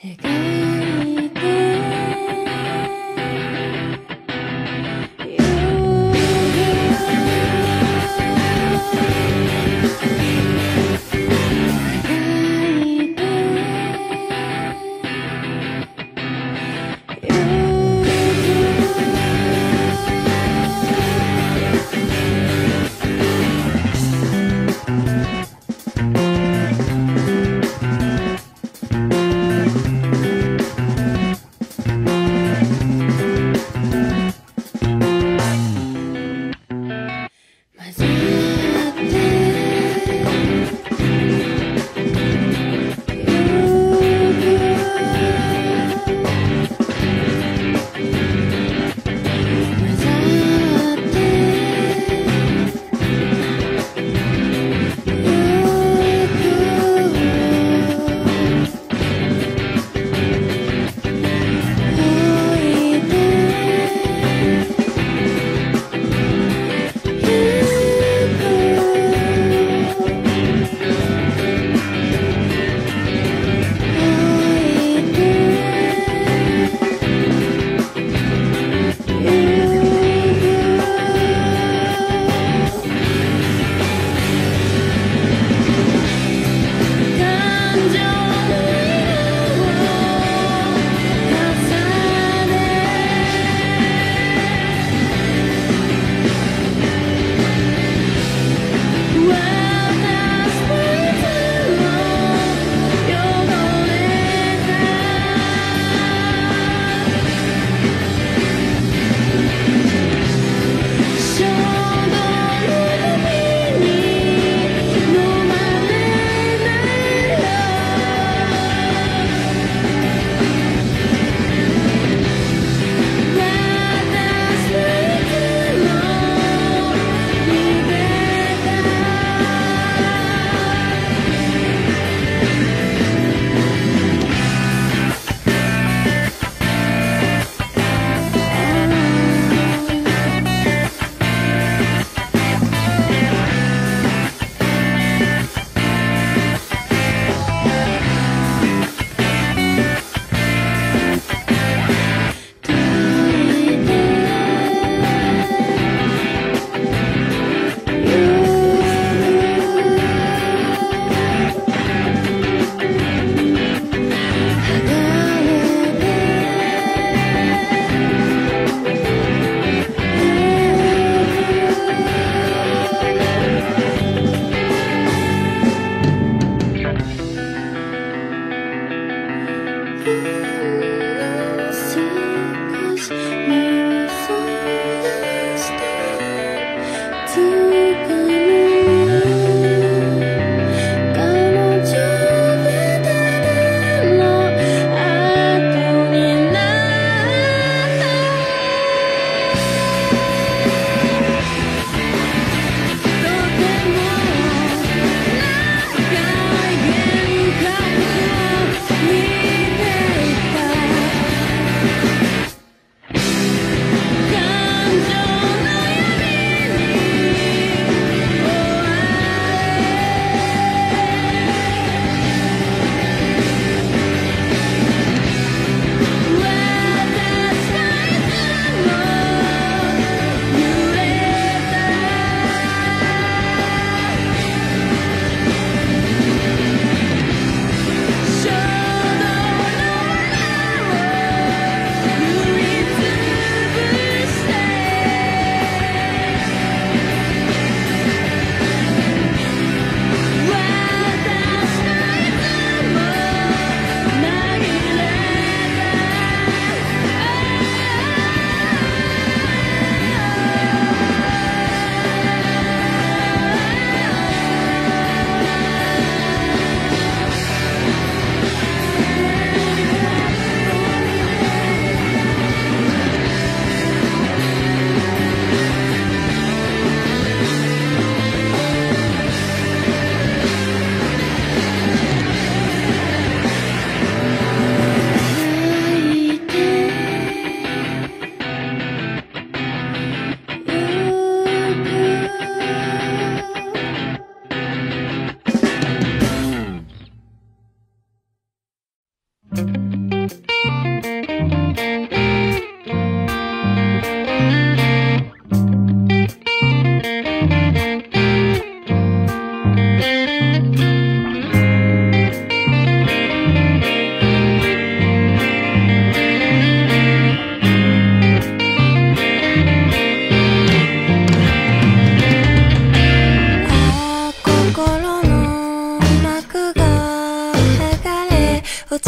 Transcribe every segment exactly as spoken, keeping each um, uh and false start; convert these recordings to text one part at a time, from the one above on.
見て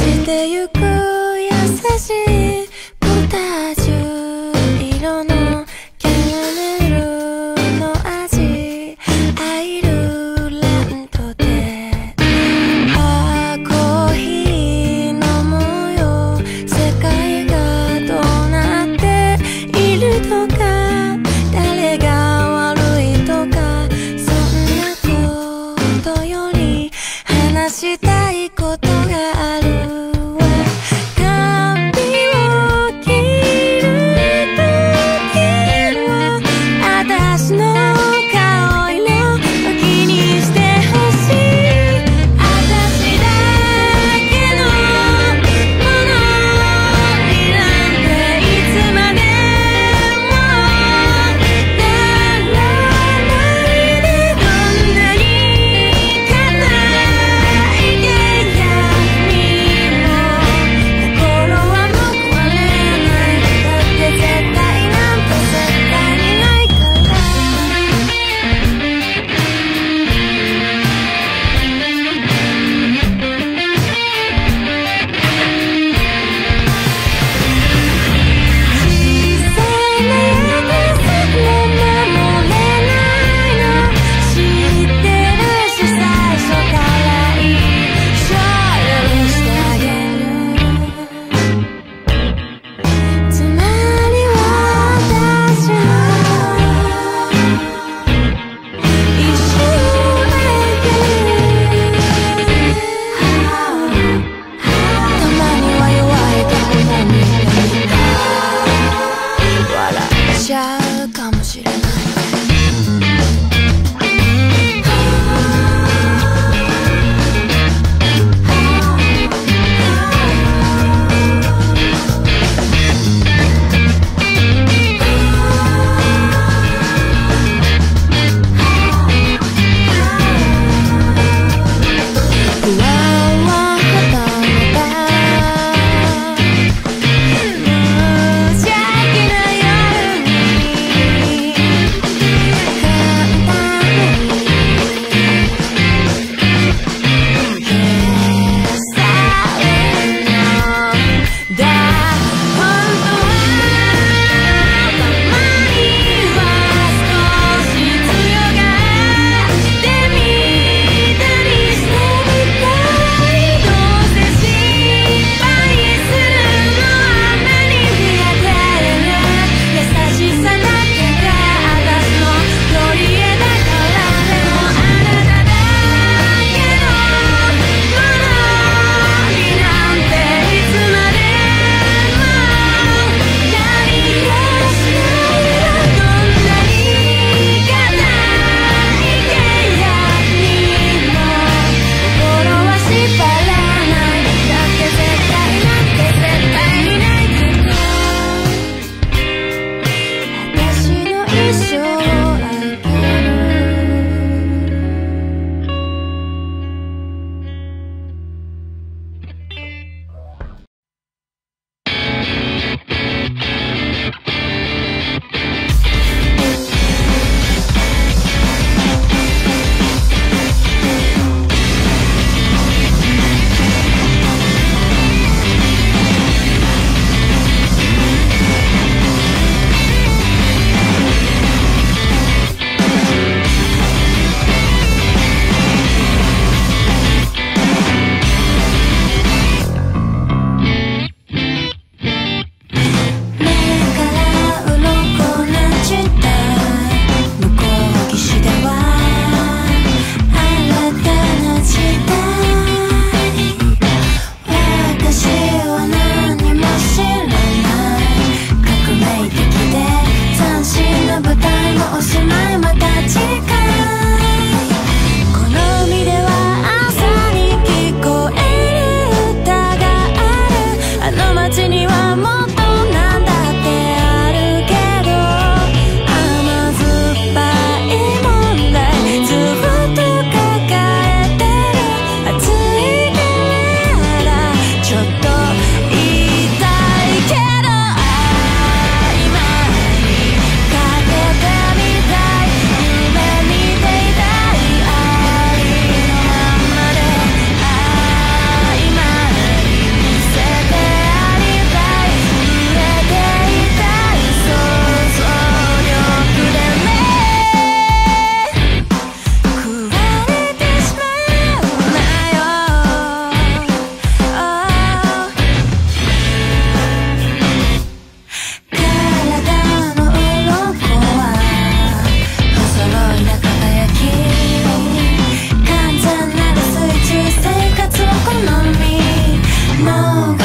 してゆく優しいポタージュ色のキャラメルの味アイルランドであーコーヒー飲もうよ世界がどうなっているとか誰が悪いとかそんなことより話したいことがあるわ髪を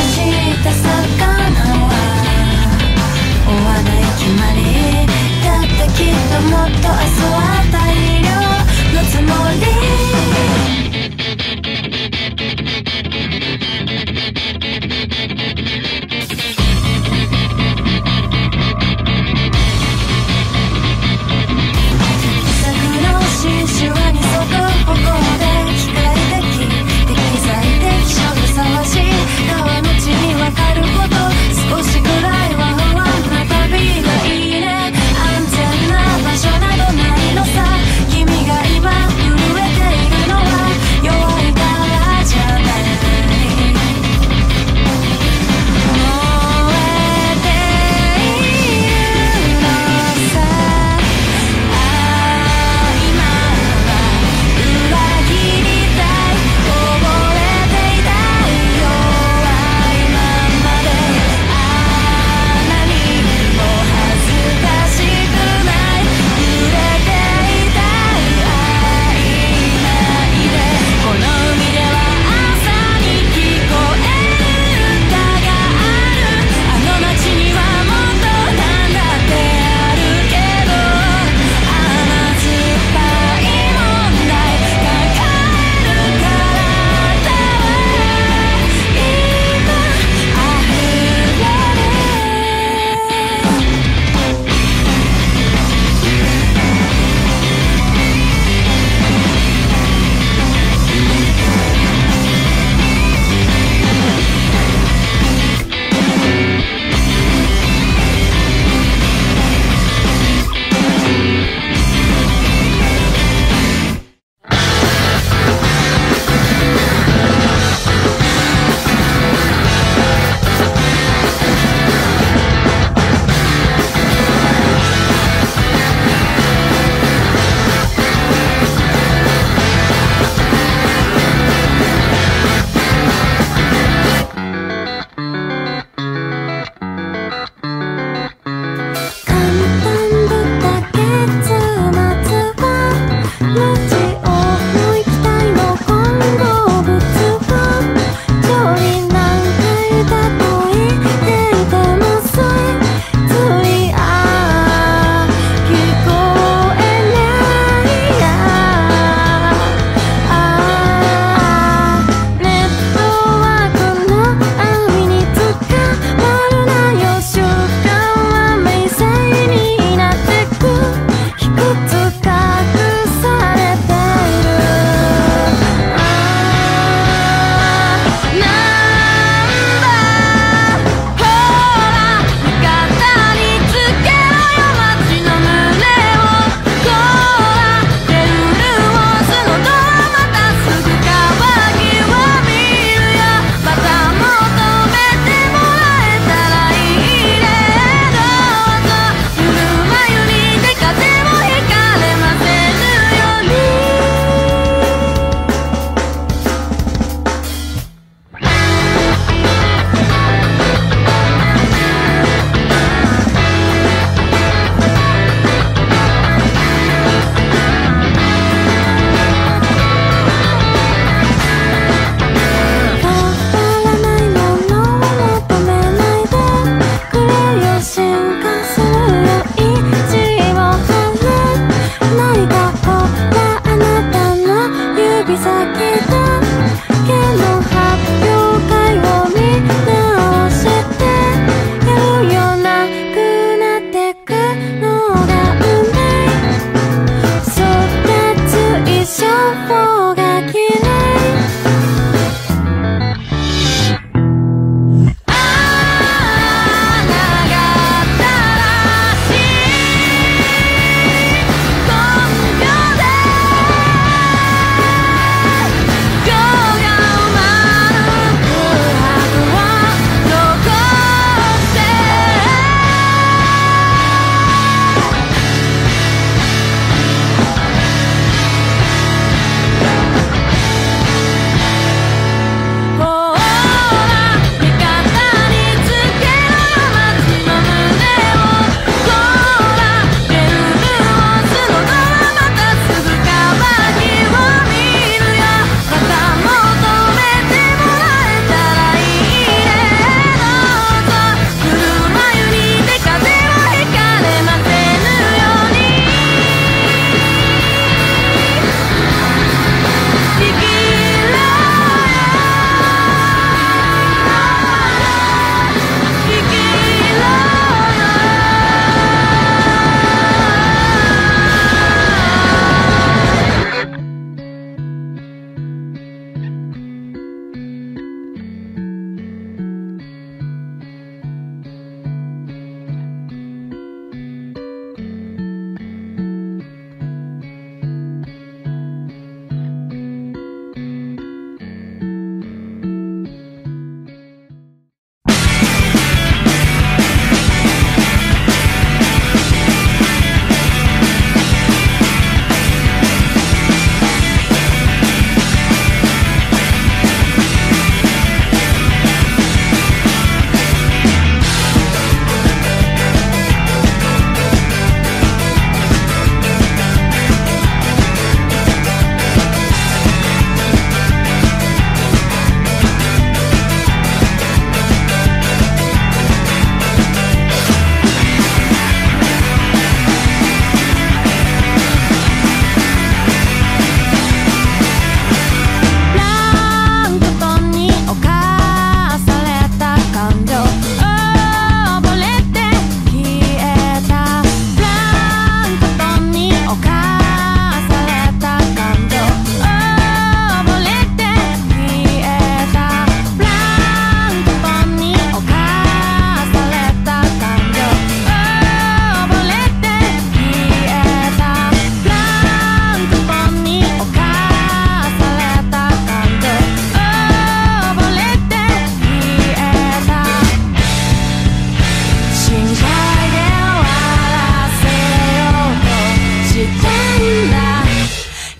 した魚は追わない決まりだってきっともっと明日は大量のつもり作の新種は二足歩行で機械的適材適所ふさわしい川の地にわかる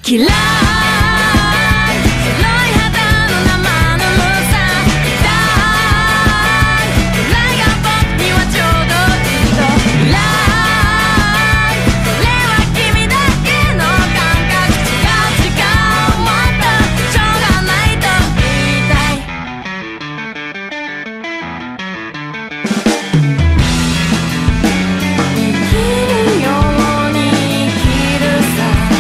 嫌い白い肌の生ぬるさ痛い暗いが僕にはちょうどいいと暗いそれは君だけの感覚違う違うもっとしょうがないと言いたい生きるように生きるさ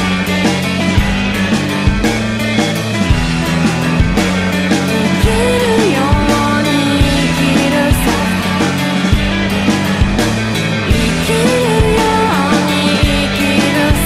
生きるように生きるさ生きるように生きるさ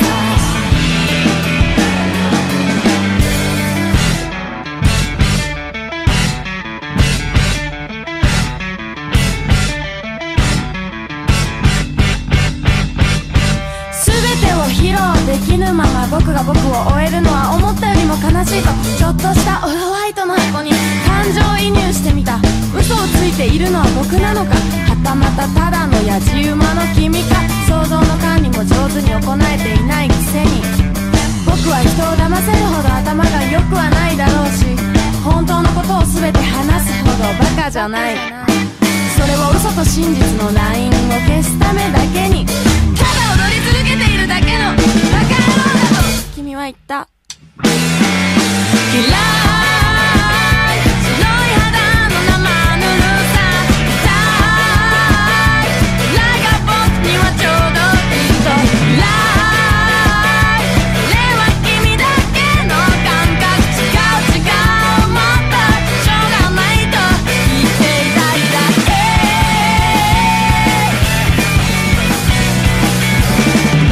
全てを披露できぬまま僕が僕を終えるのは思ったよりも悲しいとちょっとしたオフホワイトの箱に感情移入してみた嘘をついているのは僕なのかはたまたただのやじ馬の君か想像の管理も上手に行えていないくせに僕は人を騙せるほど頭が良くはないだろうし本当のことを全て話すほどバカじゃないそれを嘘と真実のラインを消すためだけにただ踊り続けているだけのバカ野郎だと君は言った嫌い白い肌の生ぬるさ痛い暗いが僕にはちょうどいいと暗いそれは君だけの感覚違う違うもっとしょうがないと言っていたいだけ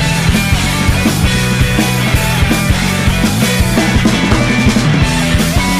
「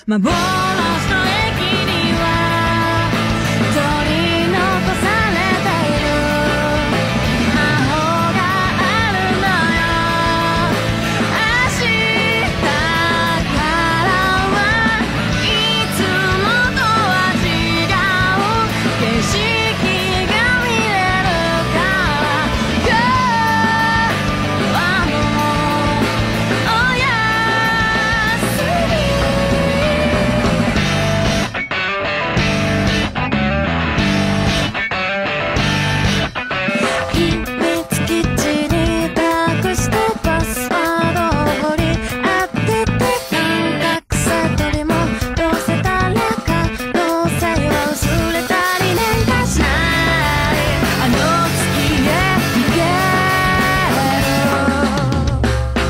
幻の駅には取り残されている魔法があるのよ。明日からはいつもとは違う景色が見れるから今日はもうおやすみ。秘密基地に託したパスワードを掘り当てて感覚悟り戻せたら可能性は薄れたり年化しないあの月へ逃げる。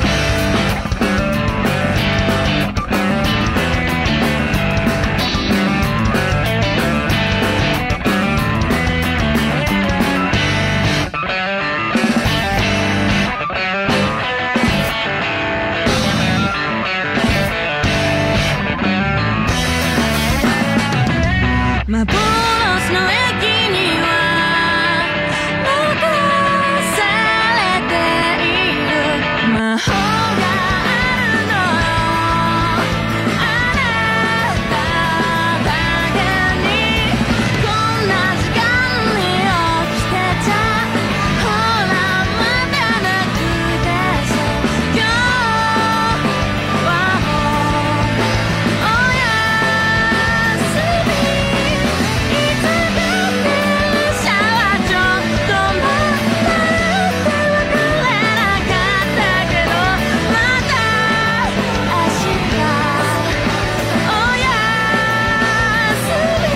幻の駅には残されている魔法があるのよ。あなただけにこんな時間に起きてちゃほらまたなくてそう今日はもうおやすみ。いつだってシャワーちょっと待ったって別れなかったけどまた明日おやすみ。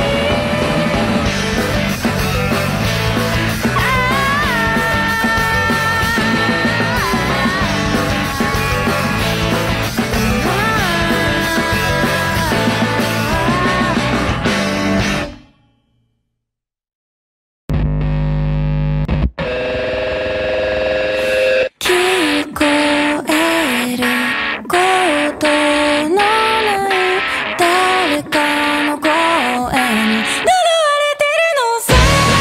聞こえることのない誰かの声に呪われてるのさ。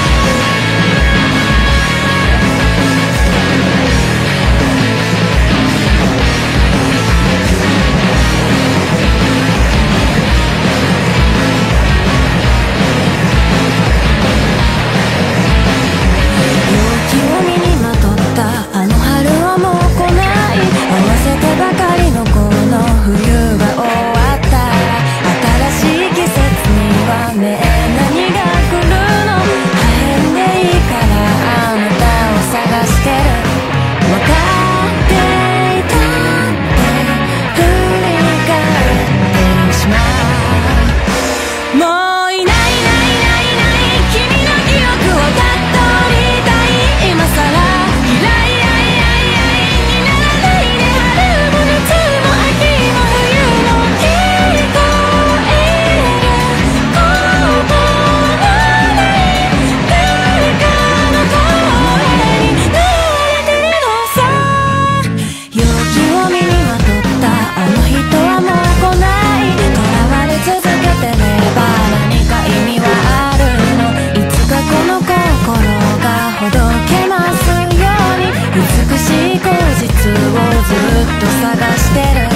陽気を身にまとったあの春はもう来ない。合わせてばかりのこの冬が終わったら新しい季節にはね何が来るの。破片でいいからあなたを探してる。分かっていたって振り返ってしまう。もういないいないいないいない君の記憶をたどりたい今さら。嫌いやいやいやいにならないで春も夏も秋も冬も聞こえることのない誰かの声に呪われてるのさ。陽気を身にまとったあの人はもう来ない。囚われ続けてれば何か意味はあるの。いつかこの心がほどけますように美しい口実をずっと探してる。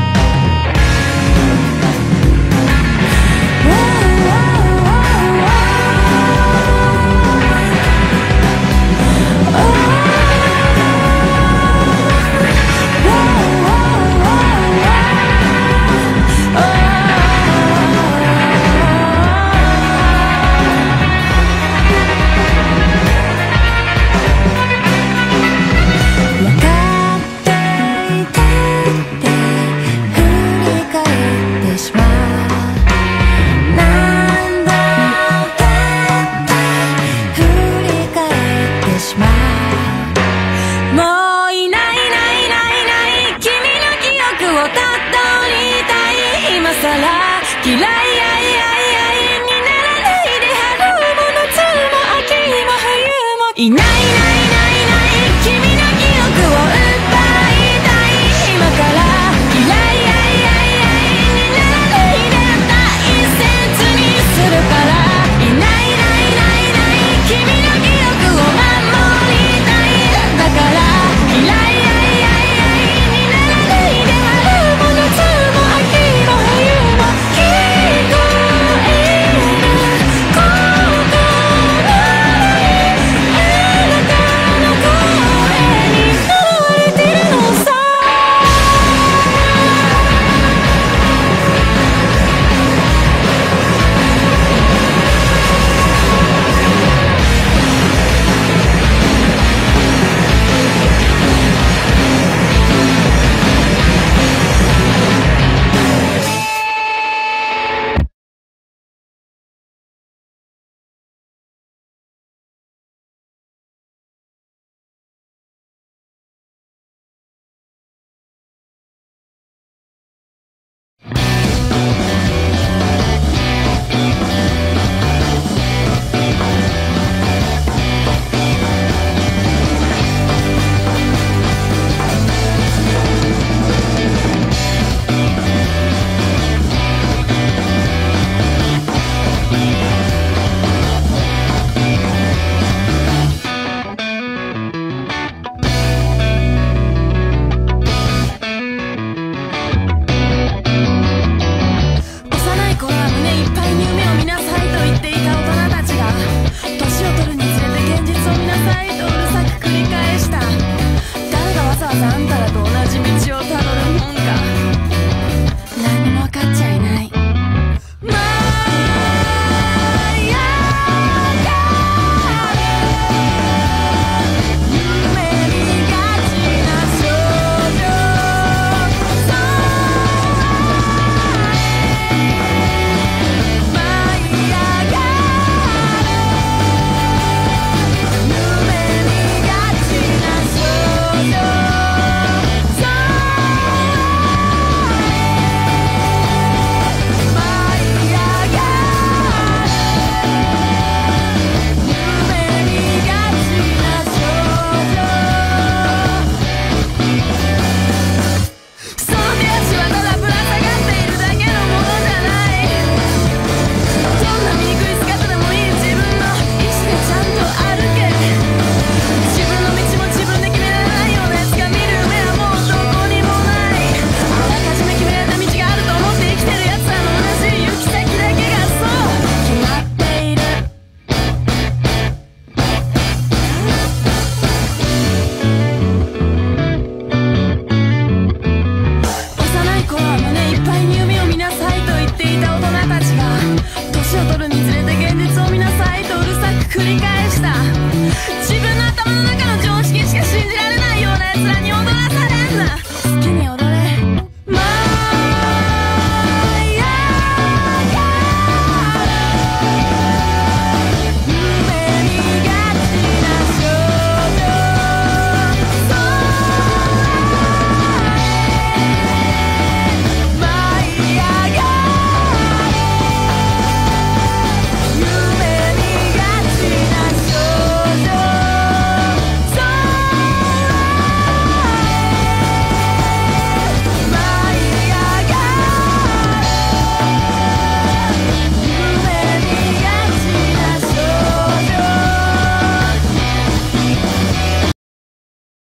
分かっていたって振り返ってしまう。何度だって振り返ってしまう。もういないいないいないいない君の記憶をたどりたい今さら。嫌いやいやいやいにならないで春も夏も秋も冬もいない